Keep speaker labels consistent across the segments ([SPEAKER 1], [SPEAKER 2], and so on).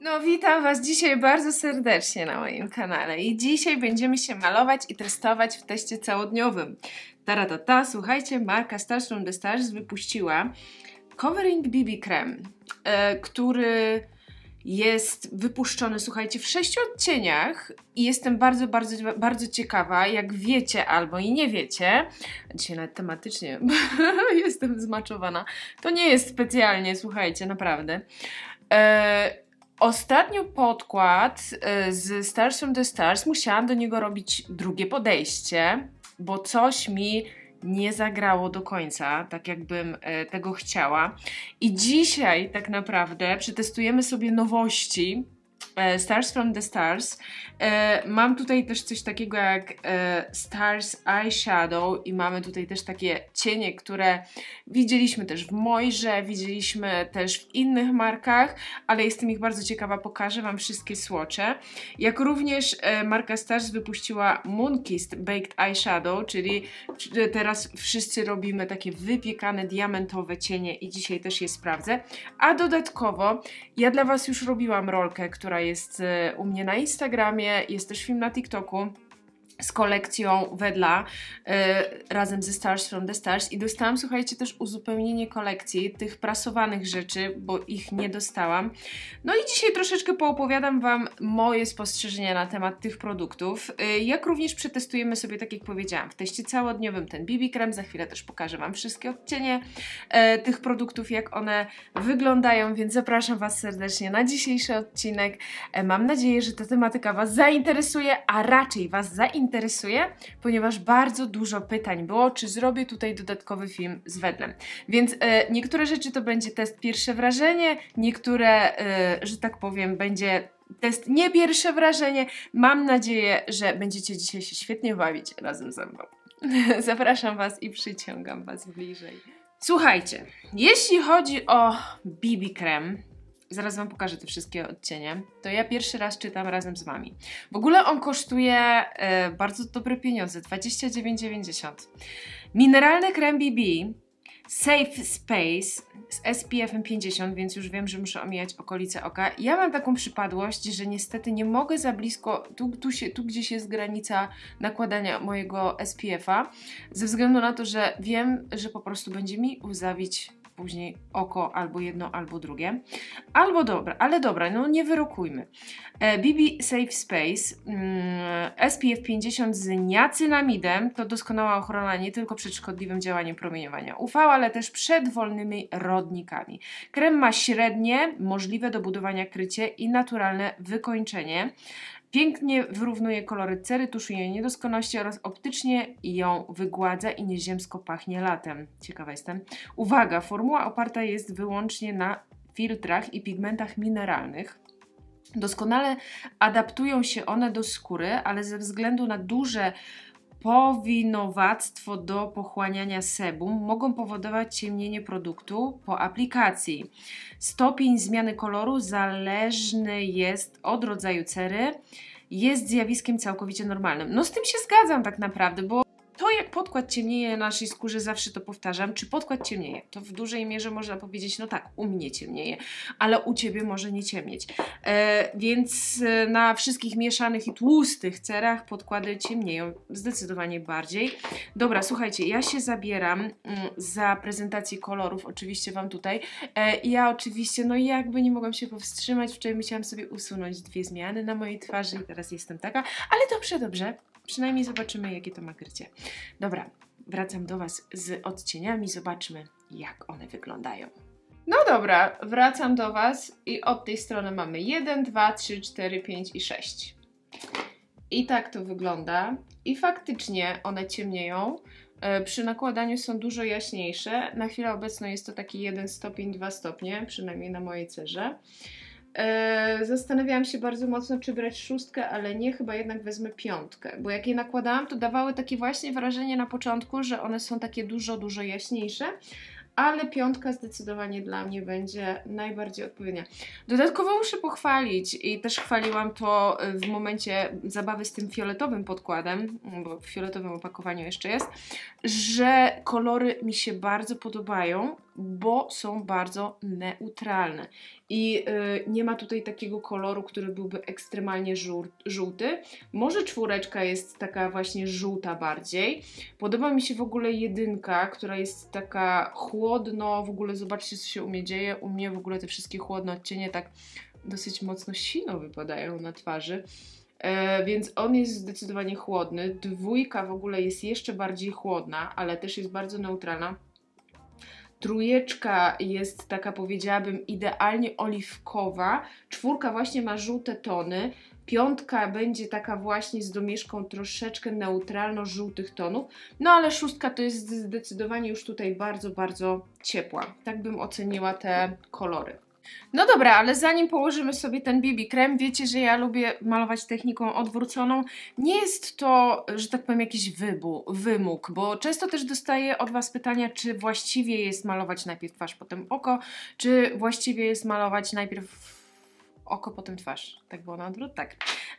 [SPEAKER 1] No witam Was dzisiaj bardzo serdecznie na moim kanale i dzisiaj będziemy się malować i testować w teście całodniowym. Taratata, słuchajcie, marka Stars from the Stars wypuściła Covering BB Cream, który jest wypuszczony, słuchajcie, w 6 odcieniach i jestem bardzo ciekawa, jak wiecie albo i nie wiecie, dzisiaj nawet tematycznie jestem zmaczowana, to nie jest specjalnie, słuchajcie, naprawdę. Ostatnio podkład z Stars from the Stars, musiałam do niego robić drugie podejście, bo coś mi nie zagrało do końca, tak jakbym tego chciała. I dzisiaj tak naprawdę przetestujemy sobie nowości Stars from the Stars. Mam tutaj też coś takiego jak Stars Eyeshadow i mamy tutaj też takie cienie, które widzieliśmy też w Mojrze, widzieliśmy też w innych markach, ale jestem ich bardzo ciekawa, pokażę Wam wszystkie swatche. Jak również marka Stars wypuściła Moonkissed Baked Eyeshadow, czyli teraz wszyscy robimy takie wypiekane diamentowe cienie i dzisiaj też je sprawdzę. A dodatkowo ja dla Was już robiłam rolkę, która jest u mnie na Instagramie, jest też film na TikToku z kolekcją Wedla razem ze Stars from the Stars i dostałam, słuchajcie, też uzupełnienie kolekcji tych prasowanych rzeczy, bo ich nie dostałam. No i dzisiaj troszeczkę poopowiadam Wam moje spostrzeżenia na temat tych produktów, jak również przetestujemy sobie, tak jak powiedziałam, w teście całodniowym ten BB Cream. Za chwilę też pokażę Wam wszystkie odcienie tych produktów, jak one wyglądają, więc zapraszam Was serdecznie na dzisiejszy odcinek. Mam nadzieję, że ta tematyka Was zainteresuje, a raczej Was zainteresuje, ponieważ bardzo dużo pytań było, czy zrobię tutaj dodatkowy film z Wedlem. Więc niektóre rzeczy to będzie test pierwsze wrażenie, niektóre, że tak powiem, będzie test nie pierwsze wrażenie. Mam nadzieję, że będziecie dzisiaj się świetnie bawić razem ze mną. Zapraszam Was i przyciągam Was bliżej. Słuchajcie, jeśli chodzi o BB Cream, zaraz Wam pokażę te wszystkie odcienie, to ja pierwszy raz czytam razem z Wami. W ogóle on kosztuje bardzo dobre pieniądze, 29,90. Mineralny krem BB Safe Space z SPF-em 50, więc już wiem, że muszę omijać okolice oka. Ja mam taką przypadłość, że niestety nie mogę za blisko, tu gdzieś jest granica nakładania mojego SPF-a, ze względu na to, że wiem, że po prostu będzie mi łzawić później oko albo jedno, albo drugie. Albo dobra, ale dobra, no nie wyrokujmy. BB Safe Space SPF 50 z niacinamidem to doskonała ochrona nie tylko przed szkodliwym działaniem promieniowania UV, ale też przed wolnymi rodnikami. Krem ma średnie, możliwe do budowania krycie i naturalne wykończenie. Pięknie wyrównuje kolory cery, tuszuje niedoskonałości oraz optycznie ją wygładza i nieziemsko pachnie latem. Ciekawa jestem. Uwaga, formuła oparta jest wyłącznie na filtrach i pigmentach mineralnych. Doskonale adaptują się one do skóry, ale ze względu na duże powinowactwo do pochłaniania sebum mogą powodować ciemnienie produktu po aplikacji. Stopień zmiany koloru zależny jest od rodzaju cery. Jest zjawiskiem całkowicie normalnym. No z tym się zgadzam tak naprawdę, bo to jak podkład ciemnieje na naszej skórze, zawsze to powtarzam, czy podkład ciemnieje, to w dużej mierze można powiedzieć, no tak, u mnie ciemnieje, ale u Ciebie może nie ciemnieć. Więc na wszystkich mieszanych i tłustych cerach podkłady ciemnieją zdecydowanie bardziej. Dobra, słuchajcie, ja się zabieram za prezentację kolorów, oczywiście Wam tutaj. Ja oczywiście, no jakby nie mogłam się powstrzymać, wczoraj musiałam sobie usunąć 2 zmiany na mojej twarzy i teraz jestem taka, ale dobrze. Przynajmniej zobaczymy, jakie to ma krycie. Dobra, wracam do Was z odcieniami. Zobaczmy, jak one wyglądają. No dobra, wracam do Was i od tej strony mamy 1, 2, 3, 4, 5 i 6. I tak to wygląda. I faktycznie one ciemnieją. Przy nakładaniu są dużo jaśniejsze. Na chwilę obecną jest to taki 1 stopień, 2 stopnie, przynajmniej na mojej cerze. Zastanawiałam się bardzo mocno, czy brać 6, ale nie, chyba jednak wezmę 5, bo jak je nakładałam, to dawały takie właśnie wrażenie na początku, że one są takie dużo jaśniejsze, ale 5 zdecydowanie dla mnie będzie najbardziej odpowiednia. Dodatkowo muszę pochwalić i też chwaliłam to w momencie zabawy z tym fioletowym podkładem, bo w fioletowym opakowaniu jeszcze jest, że kolory mi się bardzo podobają. bo są bardzo neutralne. I nie ma tutaj takiego koloru, który byłby ekstremalnie żółty. Może 4 jest taka właśnie żółta bardziej. Podoba mi się w ogóle 1, która jest taka chłodno, w ogóle zobaczcie, co się u mnie dzieje. U mnie w ogóle te wszystkie chłodne odcienie tak dosyć mocno sino wypadają na twarzy. Więc on jest zdecydowanie chłodny. 2 w ogóle jest jeszcze bardziej chłodna, ale też jest bardzo neutralna. 3 jest taka, powiedziałabym, idealnie oliwkowa. 4 właśnie ma żółte tony. 5 będzie taka właśnie z domieszką troszeczkę neutralno-żółtych tonów. No ale 6 to jest zdecydowanie już tutaj bardzo, bardzo ciepła. Tak bym oceniła te kolory. No dobra, ale zanim położymy sobie ten BB krem, wiecie, że ja lubię malować techniką odwróconą. Nie jest to, że tak powiem, jakiś wymóg, bo często też dostaję od Was pytania, czy właściwie jest malować najpierw twarz, potem oko, czy właściwie jest malować najpierw oko, potem twarz. Tak było na odwrót? Tak.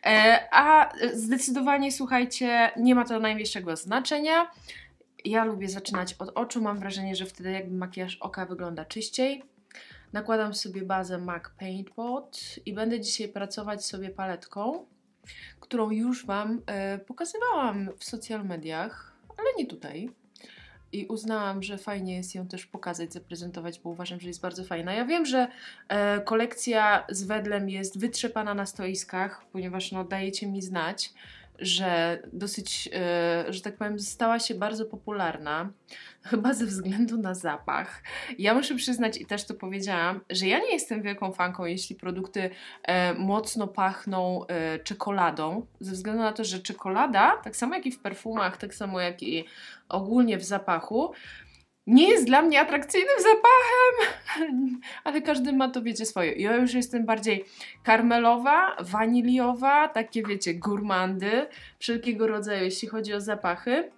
[SPEAKER 1] A zdecydowanie, słuchajcie, nie ma to najmniejszego znaczenia. Ja lubię zaczynać od oczu, mam wrażenie, że wtedy jakby makijaż oka wygląda czyściej. Nakładam sobie bazę MAC Paint Pot i będę dzisiaj pracować sobie paletką, którą już Wam pokazywałam w social mediach, ale nie tutaj. I uznałam, że fajnie jest ją też pokazać, zaprezentować, bo uważam, że jest bardzo fajna. Ja wiem, że kolekcja z Wedlem jest wytrzepana na stoiskach, ponieważ no, dajecie mi znać, że dosyć, że tak powiem, stała się bardzo popularna, chyba ze względu na zapach. Ja muszę przyznać, i też to powiedziałam, że ja nie jestem wielką fanką, jeśli produkty mocno pachną czekoladą, ze względu na to, że czekolada, tak samo jak i w perfumach, tak samo jak i ogólnie w zapachu, nie jest dla mnie atrakcyjnym zapachem, ale każdy ma to, wiecie, swoje. Ja już jestem bardziej karmelowa, waniliowa, takie, wiecie, gurmandy, wszelkiego rodzaju, jeśli chodzi o zapachy.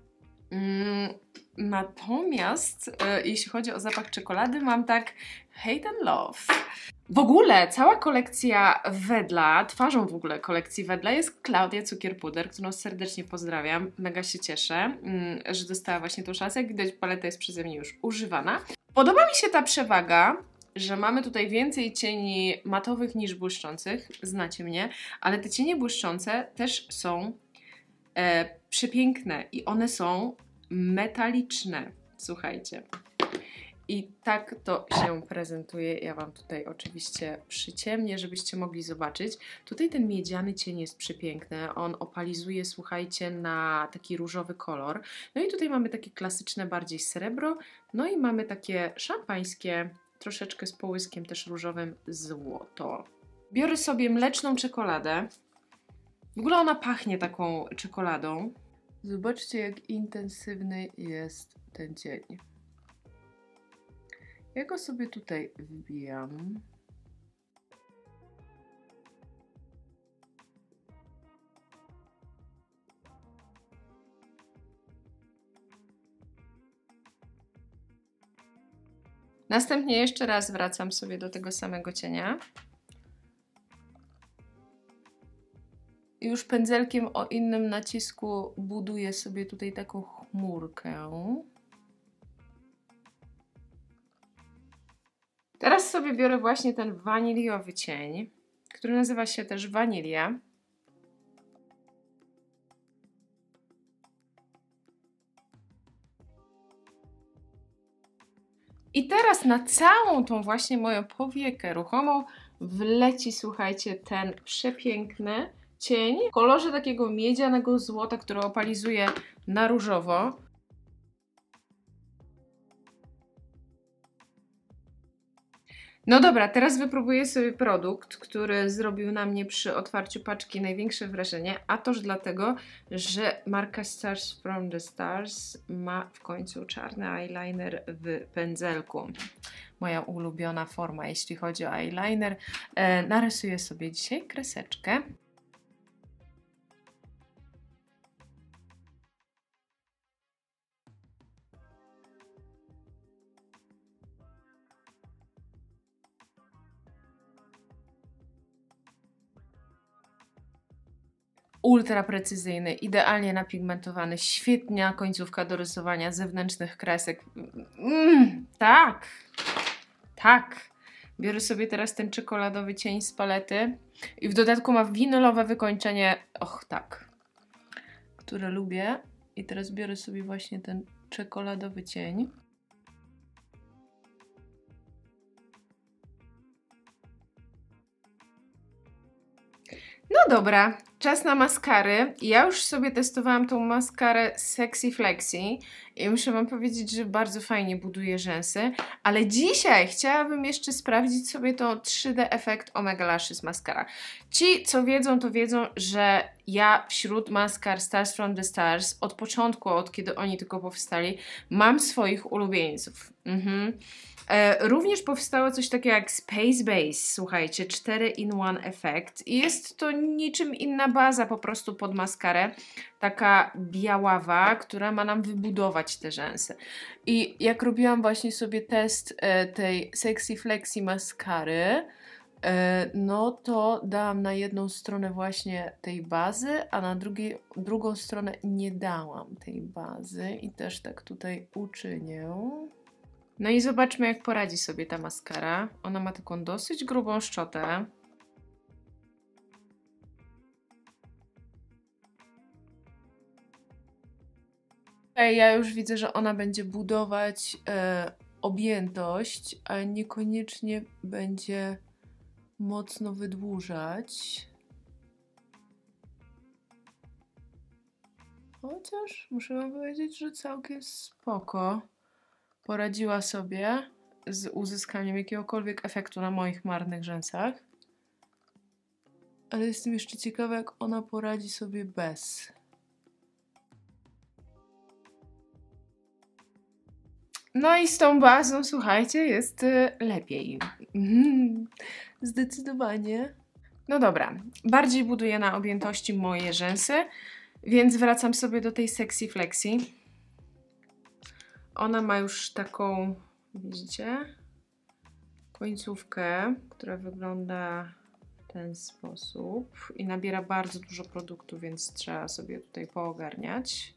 [SPEAKER 1] Natomiast jeśli chodzi o zapach czekolady, mam tak hate and love. W ogóle cała kolekcja Wedla, twarzą w ogóle kolekcji Wedla jest Klaudia Cukierpuder, którą serdecznie pozdrawiam. Mega się cieszę, że dostała właśnie tą szansę. Jak widać, paleta jest przeze mnie już używana. Podoba mi się ta przewaga, że mamy tutaj więcej cieni matowych niż błyszczących. Znacie mnie, ale te cienie błyszczące też są przepiękne i one są metaliczne. Słuchajcie. I tak to się prezentuje. Ja Wam tutaj oczywiście przyciemnię, żebyście mogli zobaczyć. Tutaj ten miedziany cień jest przepiękny. On opalizuje, słuchajcie, na taki różowy kolor. No i tutaj mamy takie klasyczne bardziej srebro. No i mamy takie szampańskie, troszeczkę z połyskiem też różowym złoto. Biorę sobie mleczną czekoladę. W ogóle ona pachnie taką czekoladą. Zobaczcie, jak intensywny jest ten cień. Ja go sobie tutaj wbijam. Następnie jeszcze raz wracam sobie do tego samego cienia. I już pędzelkiem o innym nacisku buduję sobie tutaj taką chmurkę. Teraz sobie biorę właśnie ten waniliowy cień, który nazywa się też Wanilia. I teraz na całą tą właśnie moją powiekę ruchomą wleci, słuchajcie, ten przepiękny cień w kolorze takiego miedzianego złota, który opalizuje na różowo. No dobra, teraz wypróbuję sobie produkt, który zrobił na mnie przy otwarciu paczki największe wrażenie, a toż dlatego, że marka Stars from the Stars ma w końcu czarny eyeliner w pędzelku. Moja ulubiona forma, jeśli chodzi o eyeliner. Narysuję sobie dzisiaj kreseczkę. Ultra precyzyjny, idealnie napigmentowany, świetna końcówka do rysowania zewnętrznych kresek. Tak, tak. Biorę sobie teraz ten czekoladowy cień z palety i w dodatku ma winylowe wykończenie, och tak, które lubię. I teraz biorę sobie właśnie ten czekoladowy cień. No dobra, czas na maskary. Ja już sobie testowałam tą maskarę Sexy Flexi i muszę wam powiedzieć, że bardzo fajnie buduje rzęsy, ale dzisiaj chciałabym jeszcze sprawdzić sobie tą 3D Effect Omega Lashes maskara. Ci, co wiedzą, to wiedzą, że ja wśród maskar Stars from the Stars od początku, od kiedy oni tylko powstali, mam swoich ulubieńców. Również powstało coś takiego jak Space Base, słuchajcie, 4-in-1 efekt i jest to niczym inna baza po prostu pod maskarę, taka biaława, która ma nam wybudować te rzęsy. I jak robiłam właśnie sobie test tej Sexy Flexi maskary, no to dałam na jedną stronę właśnie tej bazy, a na drugą stronę nie dałam tej bazy i też tak tutaj uczynię. No i zobaczmy, jak poradzi sobie ta maskara. Ona ma taką dosyć grubą szczotę. Ja już widzę, że ona będzie budować objętość, a niekoniecznie będzie mocno wydłużać. Chociaż muszę wam powiedzieć, że całkiem spoko poradziła sobie z uzyskaniem jakiegokolwiek efektu na moich marnych rzęsach. Ale jestem jeszcze ciekawa, jak ona poradzi sobie bez. No i z tą bazą, słuchajcie, jest lepiej. Zdecydowanie. No dobra, bardziej buduję na objętości moje rzęsy, więc wracam sobie do tej Sexy Flexi. Ona ma już taką, widzicie, końcówkę, która wygląda w ten sposób i nabiera bardzo dużo produktu, więc trzeba sobie tutaj poogarniać.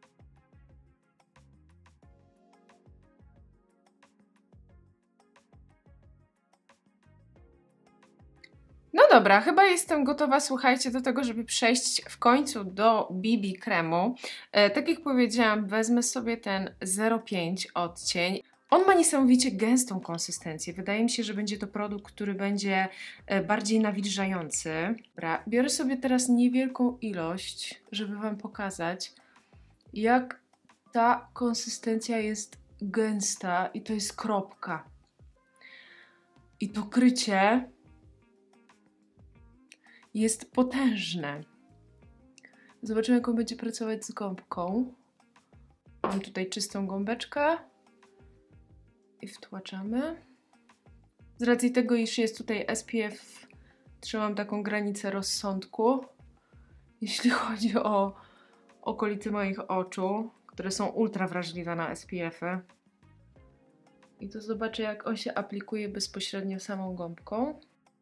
[SPEAKER 1] No dobra, chyba jestem gotowa, słuchajcie, do tego, żeby przejść w końcu do BB kremu. Tak jak powiedziałam, wezmę sobie ten 05 odcień. On ma niesamowicie gęstą konsystencję. Wydaje mi się, że będzie to produkt, który będzie bardziej nawilżający. Dobra, biorę sobie teraz niewielką ilość, żeby wam pokazać, jak ta konsystencja jest gęsta i to jest kropka. I to krycie jest potężne. Zobaczymy, jak on będzie pracować z gąbką. Mam tutaj czystą gąbeczkę i wtłaczamy. Z racji tego, iż jest tutaj SPF, trzymam taką granicę rozsądku, jeśli chodzi o okolice moich oczu, które są ultra wrażliwe na SPF-y. I to zobaczę, jak on się aplikuje bezpośrednio samą gąbką.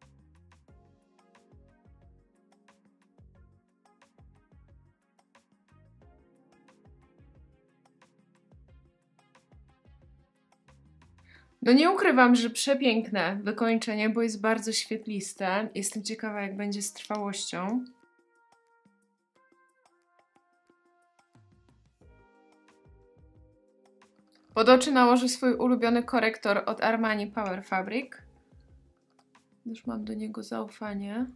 [SPEAKER 1] No nie ukrywam, że przepiękne wykończenie, bo jest bardzo świetliste. Jestem ciekawa, jak będzie z trwałością. Pod oczy nałożę swój ulubiony korektor od Armani Power Fabric. Już mam do niego zaufanie.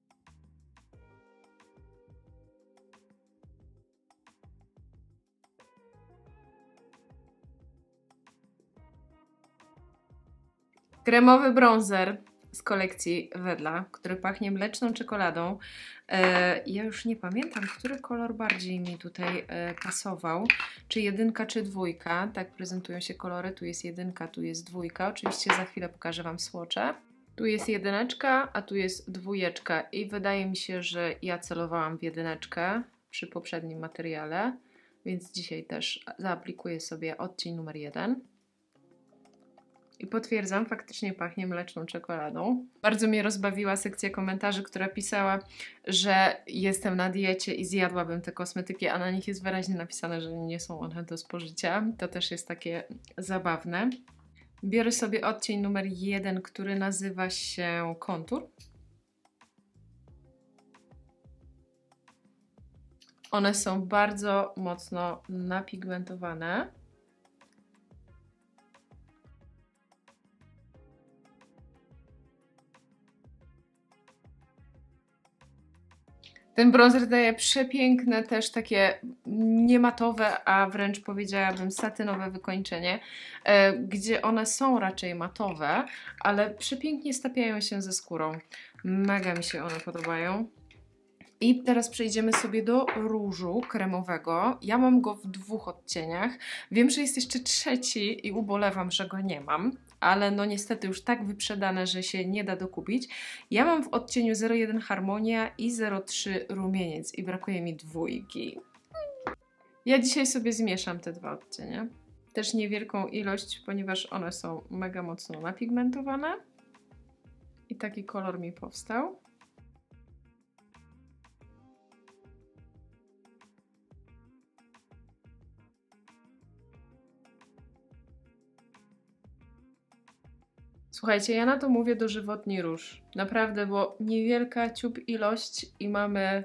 [SPEAKER 1] Kremowy bronzer z kolekcji Wedla, który pachnie mleczną czekoladą. Ja już nie pamiętam, który kolor bardziej mi tutaj pasował. Czy 1, czy 2. Tak prezentują się kolory. Tu jest 1, tu jest 2. Oczywiście za chwilę pokażę wam swatche. Tu jest 1, a tu jest 2. I wydaje mi się, że ja celowałam w 1 przy poprzednim materiale. Więc dzisiaj też zaaplikuję sobie odcień numer 1. I potwierdzam, faktycznie pachnie mleczną czekoladą. Bardzo mnie rozbawiła sekcja komentarzy, która pisała, że jestem na diecie i zjadłabym te kosmetyki, a na nich jest wyraźnie napisane, że nie są one do spożycia. To też jest takie zabawne. Biorę sobie odcień numer 1, który nazywa się Kontur. One są bardzo mocno napigmentowane. Ten bronzer daje przepiękne, też takie niematowe, a wręcz powiedziałabym satynowe wykończenie, gdzie one są raczej matowe, ale przepięknie stapiają się ze skórą. Mega mi się one podobają. I teraz przejdziemy sobie do różu kremowego. Ja mam go w 2 odcieniach. Wiem, że jest jeszcze trzeci i ubolewam, że go nie mam, ale no niestety już tak wyprzedane, że się nie da dokupić. Ja mam w odcieniu 01 Harmonia i 03 Rumieniec i brakuje mi 2. Ja dzisiaj sobie zmieszam te 2 odcienie. Też niewielką ilość, ponieważ one są mega mocno napigmentowane. I taki kolor mi powstał. Słuchajcie, ja na to mówię dożywotni róż. Naprawdę, bo niewielka ciup ilość i mamy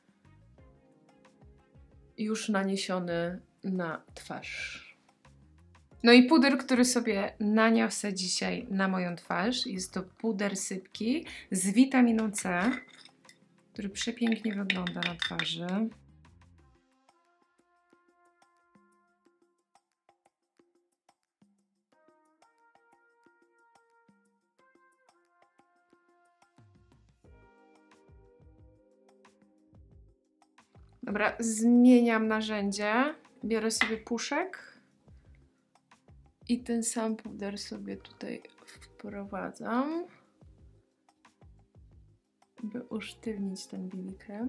[SPEAKER 1] już naniesiony na twarz. No i puder, który sobie naniosę dzisiaj na moją twarz, jest to puder sypki z witaminą C, który przepięknie wygląda na twarzy. Dobra, zmieniam narzędzie, biorę sobie puszek i ten sam puder sobie tutaj wprowadzam, by usztywnić ten BB krem.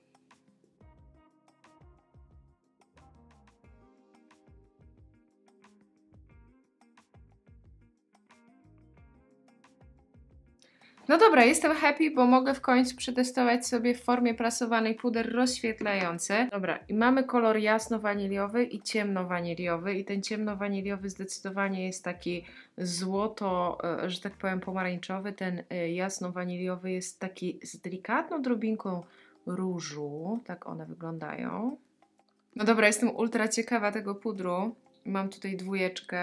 [SPEAKER 1] No dobra, jestem happy, bo mogę w końcu przetestować sobie w formie prasowanej puder rozświetlający. Dobra, i mamy kolor jasno-waniliowy i ciemno-waniliowy i ten ciemno-waniliowy zdecydowanie jest taki złoto, że tak powiem pomarańczowy. Ten jasno-waniliowy jest taki z delikatną drobinką różu. Tak one wyglądają. No dobra, jestem ultra ciekawa tego pudru. Mam tutaj 2.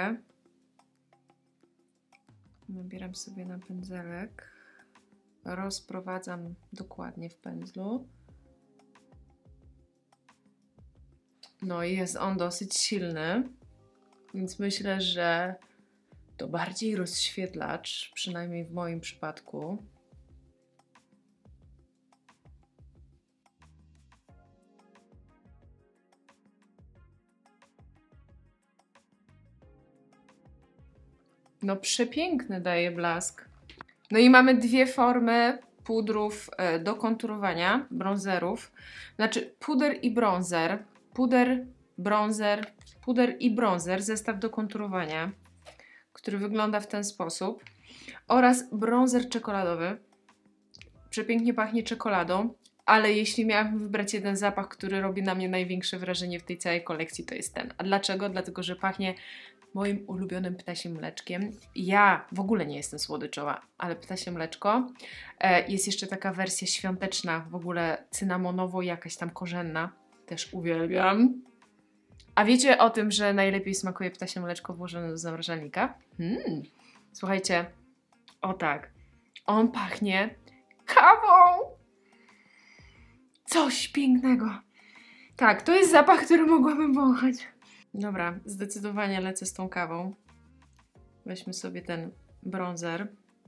[SPEAKER 1] Nabieram sobie na pędzelek. Rozprowadzam dokładnie w pędzlu. No i jest on dosyć silny, więc myślę, że to bardziej rozświetlacz, przynajmniej w moim przypadku. No przepiękny daje blask. No i mamy 2 formy pudrów do konturowania, bronzerów. Znaczy puder i bronzer, puder, bronzer, puder i bronzer, zestaw do konturowania, który wygląda w ten sposób. Oraz bronzer czekoladowy. Przepięknie pachnie czekoladą, ale jeśli miałabym wybrać jeden zapach, który robi na mnie największe wrażenie w tej całej kolekcji, to jest ten. A dlaczego? Dlatego, że pachnie moim ulubionym ptasim mleczkiem. Ja w ogóle nie jestem słodyczowa, ale ptasie mleczko. Jest jeszcze taka wersja świąteczna, w ogóle cynamonowo, jakaś tam korzenna. Też uwielbiam. A wiecie o tym, że najlepiej smakuje ptasie mleczko włożone do zamrażalnika? Słuchajcie, o tak. On pachnie kawą! Coś pięknego. Tak, to jest zapach, który mogłabym wąchać. Dobra, zdecydowanie lecę z tą kawą. Weźmy sobie ten bronzer.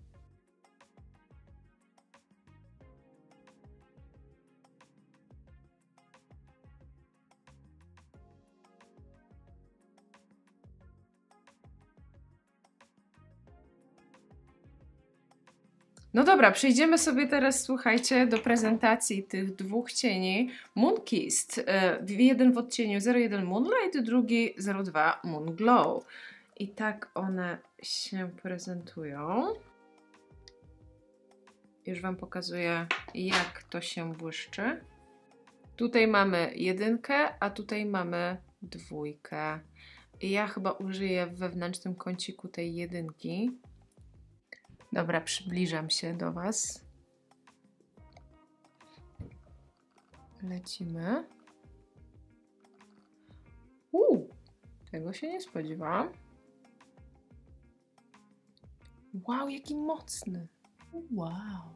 [SPEAKER 1] No dobra, przejdziemy sobie teraz, słuchajcie, do prezentacji tych 2 cieni. Moon Kissed, jeden w odcieniu 01 Moonlight, drugi 02 Moon Glow. I tak one się prezentują. Już Wam pokazuję, jak to się błyszczy. Tutaj mamy 1, a tutaj mamy 2. I ja chyba użyję w wewnętrznym kąciku tej jedynki. Dobra, przybliżam się do Was. Lecimy. Tego się nie spodziewałam. Wow, jaki mocny. Wow.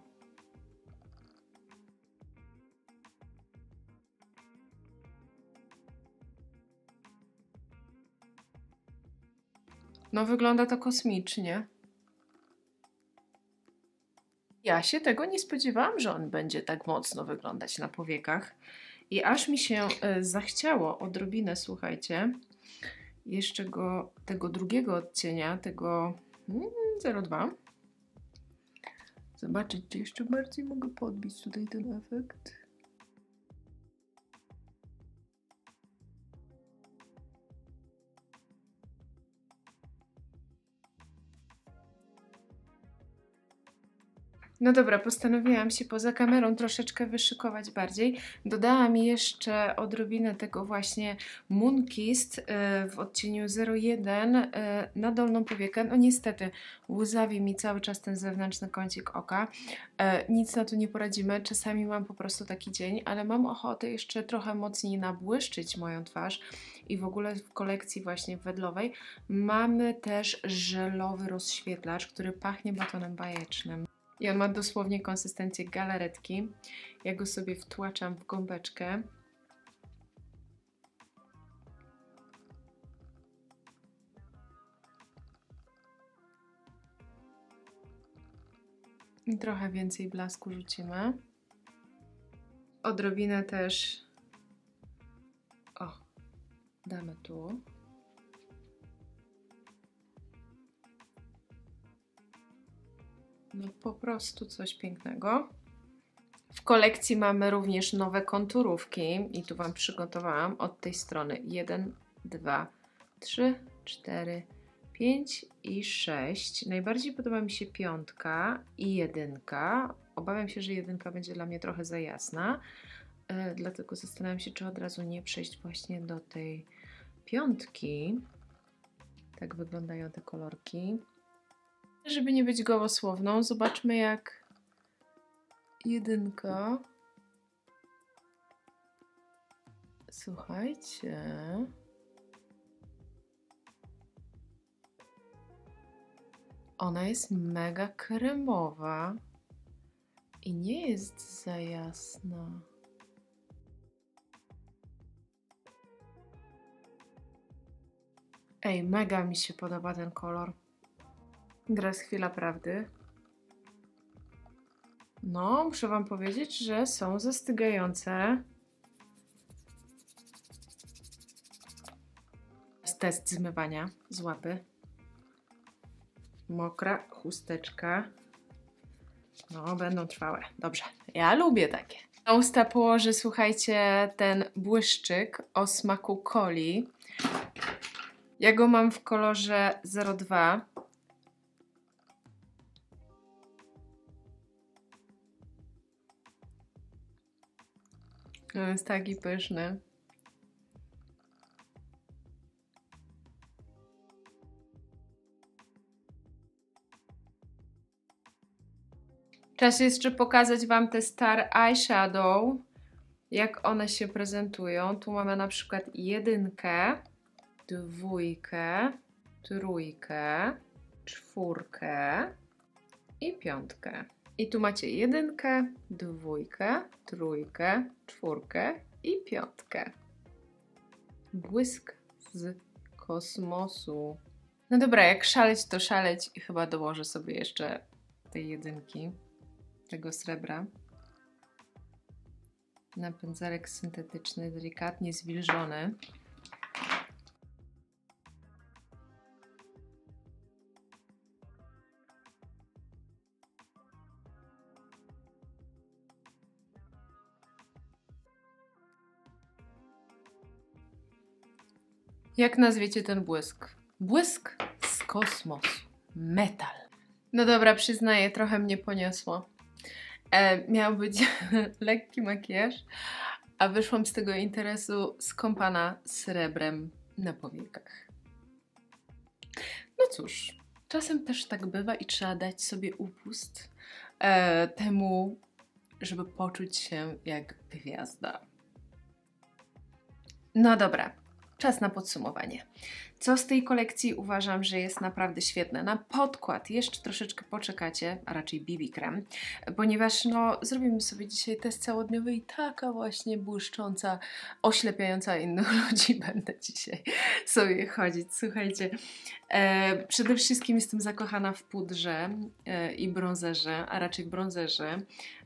[SPEAKER 1] No wygląda to kosmicznie. Ja się tego nie spodziewałam, że on będzie tak mocno wyglądać na powiekach. I aż mi się zachciało odrobinę, słuchajcie, jeszcze tego drugiego odcienia, tego 02. Zobaczyć, czy jeszcze bardziej mogę podbić tutaj ten efekt. No dobra, postanowiłam się poza kamerą troszeczkę wyszykować bardziej. Dodałam jeszcze odrobinę tego właśnie Moonkissed w odcieniu 01 na dolną powiekę. No niestety łzawi mi cały czas ten zewnętrzny kącik oka. Nic na to nie poradzimy. Czasami mam po prostu taki dzień, ale mam ochotę jeszcze trochę mocniej nabłyszczyć moją twarz. I w ogóle w kolekcji właśnie wedlowej mamy też żelowy rozświetlacz, który pachnie batonem bajecznym. I on ma dosłownie konsystencję galaretki. Ja go sobie wtłaczam w gąbeczkę. I trochę więcej blasku rzucimy. Odrobinę też... O, damy tu. No po prostu coś pięknego. W kolekcji mamy również nowe konturówki i tu Wam przygotowałam od tej strony 1, 2, 3, 4, 5 i 6. Najbardziej podoba mi się 5 i 1. Obawiam się, że 1 będzie dla mnie trochę za jasna, dlatego zastanawiam się, czy od razu nie przejść właśnie do tej 5. Tak wyglądają te kolorki. Żeby nie być gołosłowną, zobaczmy jak 1. Słuchajcie. Ona jest mega kremowa i nie jest za jasna. Ej, mega mi się podoba ten kolor. Teraz chwila prawdy. No, muszę Wam powiedzieć, że są zastygające. Test zmywania z łapy. Mokra chusteczka. No, będą trwałe. Dobrze, ja lubię takie. Na usta położę, słuchajcie, ten błyszczyk o smaku coli. Ja go mam w kolorze 02. Jest taki pyszny. Czas jeszcze pokazać Wam te Star Eyeshadow, jak one się prezentują. Tu mamy na przykład 1, 2, 3, 4 i 5. I tu macie 1, 2, 3, 4 i 5. Błysk z kosmosu. No dobra, jak szaleć, to szaleć i chyba dołożę sobie jeszcze tej 1, tego srebra. Napędzarek syntetyczny, delikatnie zwilżony. Jak nazwiecie ten błysk? Błysk z kosmosu. Metal. No dobra, przyznaję, trochę mnie poniosło. Miał być lekki makijaż, a wyszłam z tego interesu skąpana srebrem na powiekach. No cóż, czasem też tak bywa i trzeba dać sobie upust temu, żeby poczuć się jak gwiazda. No dobra, czas na podsumowanie. Co z tej kolekcji uważam, że jest naprawdę świetne? Na podkład jeszcze troszeczkę poczekacie, a raczej BB Krem, ponieważ no, zrobimy sobie dzisiaj test całodniowy i taka właśnie błyszcząca, oślepiająca innych ludzi będę dzisiaj sobie chodzić. Słuchajcie, przede wszystkim jestem zakochana w pudrze i brązerze, a raczej w brązerze.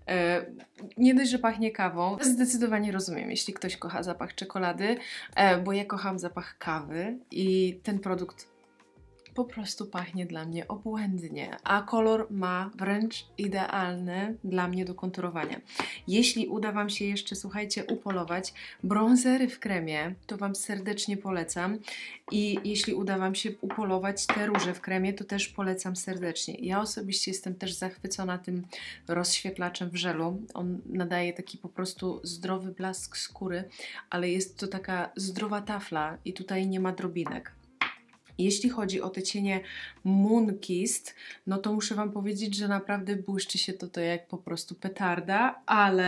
[SPEAKER 1] Nie dość, że pachnie kawą, zdecydowanie rozumiem, jeśli ktoś kocha zapach czekolady, bo ja kocham zapach kawy i ten produkt po prostu pachnie dla mnie obłędnie, a kolor ma wręcz idealny dla mnie do konturowania. Jeśli uda Wam się jeszcze, słuchajcie, upolować brązery w kremie, to Wam serdecznie polecam i jeśli uda Wam się upolować te róże w kremie, to też polecam serdecznie. Ja osobiście jestem też zachwycona tym rozświetlaczem w żelu. On nadaje taki po prostu zdrowy blask skóry, ale jest to taka zdrowa tafla i tutaj nie ma drobinek. Jeśli chodzi o te cienie Moonkissed, no to muszę Wam powiedzieć, że naprawdę błyszczy się to jak po prostu petarda,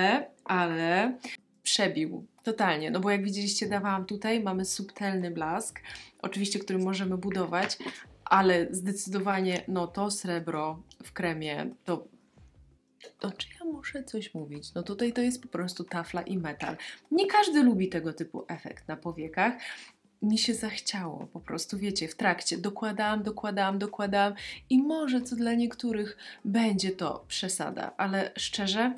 [SPEAKER 1] ale przebił totalnie, no bo jak widzieliście dawałam tutaj, mamy subtelny blask, oczywiście, który możemy budować, ale zdecydowanie no to srebro w kremie to czy ja muszę coś mówić? No tutaj to jest po prostu tafla i metal. Nie każdy lubi tego typu efekt na powiekach. Mi się zachciało, po prostu wiecie, w trakcie dokładałam i może co dla niektórych będzie to przesada, ale szczerze,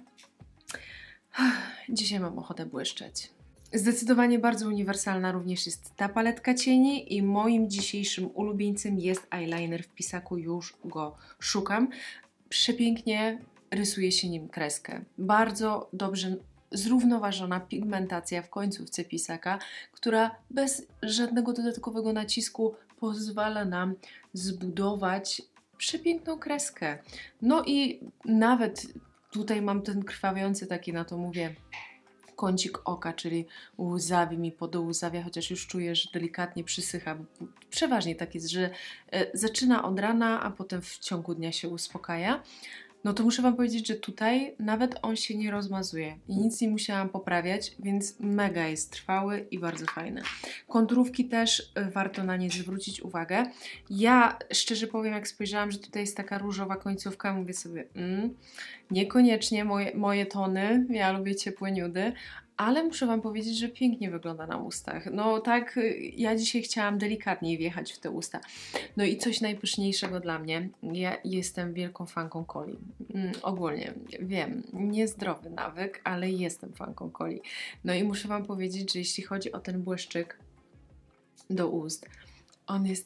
[SPEAKER 1] dzisiaj mam ochotę błyszczeć. Zdecydowanie bardzo uniwersalna również jest ta paletka cieni i moim dzisiejszym ulubieńcem jest eyeliner w Pisaku, już go szukam. Przepięknie rysuje się nim kreskę. Bardzo dobrze zrównoważona pigmentacja w końcówce pisaka, która bez żadnego dodatkowego nacisku pozwala nam zbudować przepiękną kreskę. No i nawet tutaj mam ten krwawiący taki, na to mówię, kącik oka, czyli łzawi mi podołzawia, chociaż już czuję, że delikatnie przysycha. Przeważnie tak jest, że zaczyna od rana, a potem w ciągu dnia się uspokaja. No to muszę Wam powiedzieć, że tutaj nawet on się nie rozmazuje i nic nie musiałam poprawiać, więc mega jest trwały i bardzo fajny. Konturówki też warto na nie zwrócić uwagę. Ja szczerze powiem, jak spojrzałam, że tutaj jest taka różowa końcówka, mówię sobie, niekoniecznie moje tony, ja lubię ciepłe nudy, ale muszę Wam powiedzieć, że pięknie wygląda na ustach. No tak, ja dzisiaj chciałam delikatniej wjechać w te usta. No i coś najpyszniejszego dla mnie. Ja jestem wielką fanką coli. Ogólnie, wiem, niezdrowy nawyk, ale jestem fanką coli. No i muszę Wam powiedzieć, że jeśli chodzi o ten błyszczyk do ust, on jest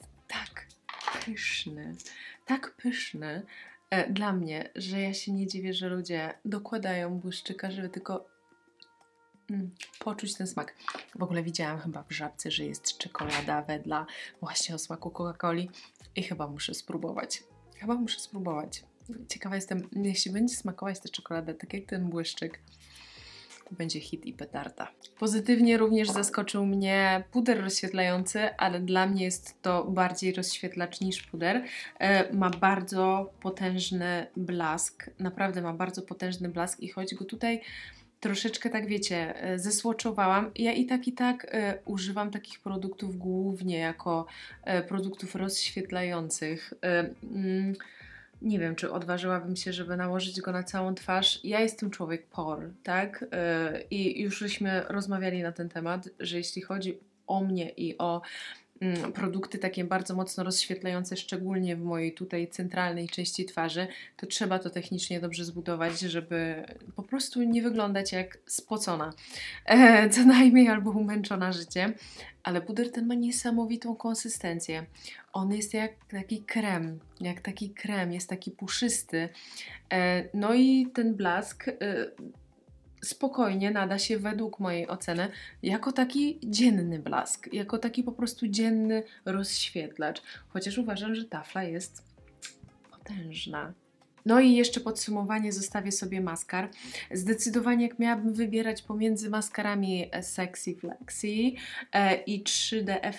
[SPEAKER 1] tak pyszny dla mnie, że ja się nie dziwię, że ludzie dokładają błyszczyka, żeby tylko poczuć ten smak. W ogóle widziałam chyba w Żabce, że jest czekolada wedla właśnie o smaku Coca-Coli i chyba muszę spróbować. Ciekawa jestem, jeśli będzie smakować ta czekolada tak jak ten błyszczyk, to będzie hit i petarda. Pozytywnie również zaskoczył mnie puder rozświetlający, ale dla mnie jest to bardziej rozświetlacz niż puder. Ma bardzo potężny blask, naprawdę ma bardzo potężny blask i choć go tutaj troszeczkę tak wiecie, zesłoczowałam. Ja i tak używam takich produktów głównie jako produktów rozświetlających. Nie wiem, czy odważyłabym się, żeby nałożyć go na całą twarz. Ja jestem człowiek por, tak? I już żeśmy rozmawiali na ten temat, że jeśli chodzi o mnie i o produkty takie bardzo mocno rozświetlające, szczególnie w mojej tutaj centralnej części twarzy, to trzeba to technicznie dobrze zbudować, żeby po prostu nie wyglądać jak spocona, co najmniej albo umęczona życiem. Ale puder ten ma niesamowitą konsystencję. On jest jak taki krem, jest taki puszysty. No i ten blask spokojnie nada się według mojej oceny jako taki dzienny blask, jako taki po prostu dzienny rozświetlacz, chociaż uważam, że tafla jest potężna. No i jeszcze podsumowanie, zostawię sobie maskar. Zdecydowanie jak miałabym wybierać pomiędzy maskarami Sexy Flexi i 3D Effect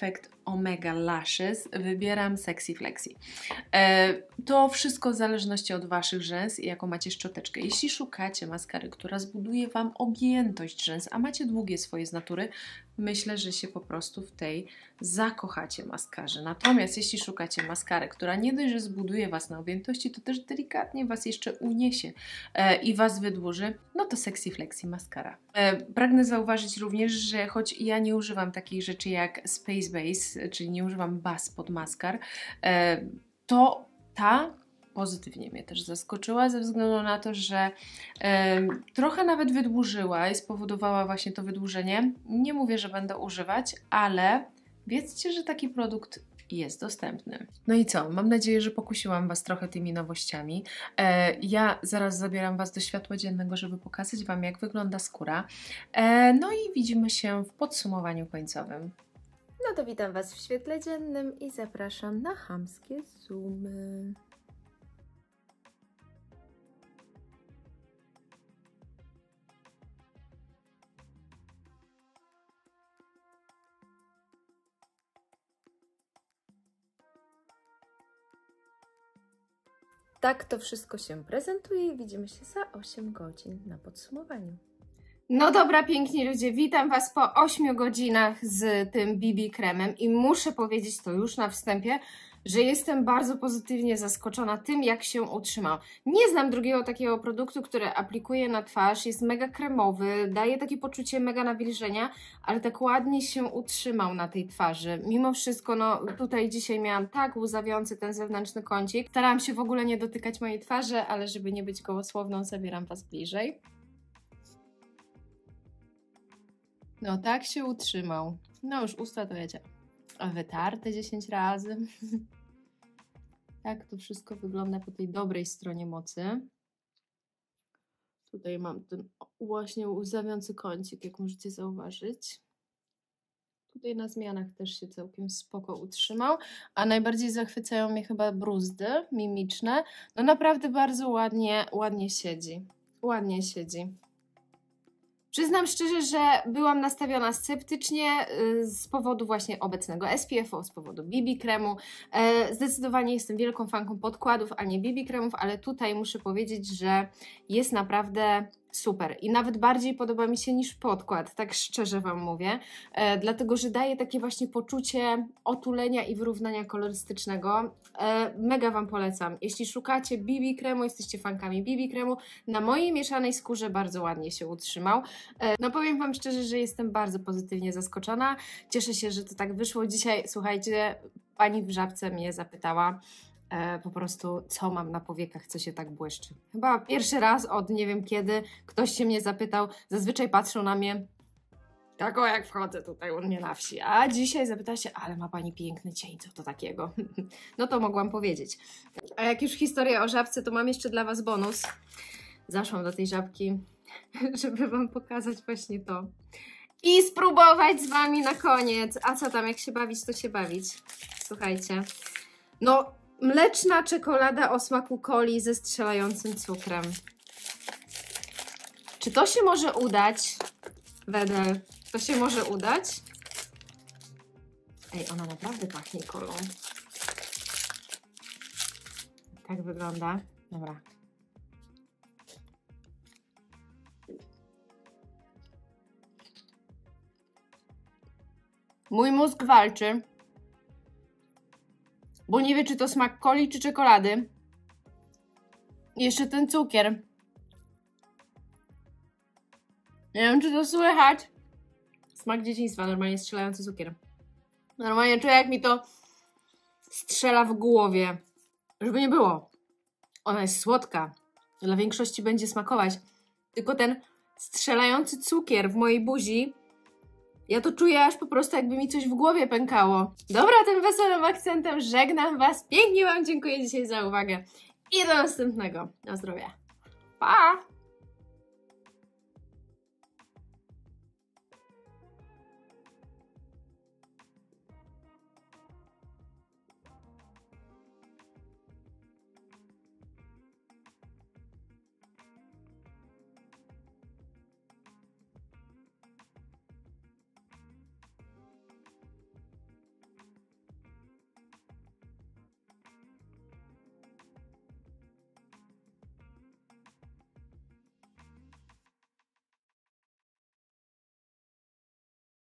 [SPEAKER 1] Omega Lashes wybieram Sexy Flexi. To wszystko w zależności od Waszych rzęs i jaką macie szczoteczkę. Jeśli szukacie maskary, która zbuduje Wam objętość rzęs, a macie długie swoje z natury, myślę, że się po prostu w tej zakochacie maskarze. Natomiast jeśli szukacie maskary, która nie dość, że zbuduje Was na objętości, to też delikatnie Was jeszcze uniesie i Was wydłuży, no to Sexy Flexi maskara. Pragnę zauważyć również, że choć ja nie używam takich rzeczy jak Space Base, czyli nie używam baz pod maskar, to ta pozytywnie mnie też zaskoczyła ze względu na to, że trochę nawet wydłużyła i spowodowała właśnie to wydłużenie. Nie mówię, że będę używać, ale wiedzcie, że taki produkt jest dostępny. No i co? Mam nadzieję, że pokusiłam Was trochę tymi nowościami. Ja zaraz zabieram Was do światła dziennego, żeby pokazać Wam, jak wygląda skóra. No i widzimy się w podsumowaniu końcowym.
[SPEAKER 2] No to witam Was w świetle dziennym i zapraszam na chamskie zoomy. Tak to wszystko się prezentuje i widzimy się za 8 godzin na podsumowaniu. No dobra, piękni ludzie, witam Was po 8 godzinach z tym BB kremem i muszę powiedzieć to już na wstępie, że jestem bardzo pozytywnie zaskoczona tym, jak się utrzymał. Nie znam drugiego takiego produktu, który aplikuję na twarz, jest mega kremowy, daje takie poczucie mega nawilżenia, ale tak ładnie się utrzymał na tej twarzy. Mimo wszystko, no tutaj dzisiaj miałam tak łzawiący ten zewnętrzny kącik. Starałam się w ogóle nie dotykać mojej twarzy, ale żeby nie być gołosłowną, zabieram Was bliżej. No tak się utrzymał. No już usta to wiecie, wytarte 10 razy. Tak to wszystko wygląda po tej dobrej stronie mocy. Tutaj mam ten właśnie łzawiący kącik, jak możecie zauważyć. Tutaj na zmianach też się całkiem spoko utrzymał, a najbardziej zachwycają mnie chyba bruzdy mimiczne. No naprawdę bardzo ładnie siedzi. Ładnie siedzi. Przyznam szczerze, że byłam nastawiona sceptycznie z powodu właśnie obecnego SPF-u, z powodu BB kremu. Zdecydowanie jestem wielką fanką podkładów, a nie BB kremów, ale tutaj muszę powiedzieć, że jest naprawdę super i nawet bardziej podoba mi się niż podkład, tak szczerze Wam mówię, dlatego, że daje takie właśnie poczucie otulenia i wyrównania kolorystycznego. Mega Wam polecam. Jeśli szukacie BB kremu, jesteście fankami BB kremu, na mojej mieszanej skórze bardzo ładnie się utrzymał. No powiem Wam szczerze, że jestem bardzo pozytywnie zaskoczona. Cieszę się, że to tak wyszło. Dzisiaj, słuchajcie, pani w Żabce mnie zapytała po prostu, co mam na powiekach, co się tak błyszczy. Chyba pierwszy raz od nie wiem kiedy ktoś się mnie zapytał. Zazwyczaj patrzą na mnie tak, o jak wchodzę tutaj u mnie na wsi. A dzisiaj zapytała się, ale ma Pani piękny cień, co to takiego? No to mogłam powiedzieć. A jak już historia o Żabce, to mam jeszcze dla Was bonus. Zaszłam do tej Żabki, żeby Wam pokazać właśnie to. I spróbować z Wami na koniec. A co tam, jak się bawić, to się bawić. Słuchajcie. No, mleczna czekolada o smaku coli ze strzelającym cukrem. Czy to się może udać? Wedel, to się może udać? Ej, ona naprawdę pachnie kolą. Tak wygląda. Dobra. Mój mózg walczy, bo nie wie, czy to smak coli, czy czekolady. I jeszcze ten cukier. Nie wiem, czy to słychać. Smak dzieciństwa, normalnie strzelający cukier. Normalnie czuję, jak mi to strzela w głowie. Żeby nie było. Ona jest słodka. Dla większości będzie smakować. Tylko ten strzelający cukier w mojej buzi, ja to czuję aż po prostu, jakby mi coś w głowie pękało. Dobra, tym wesołym akcentem żegnam Was. Pięknie Wam dziękuję dzisiaj za uwagę. I do następnego. Na zdrowie. Pa!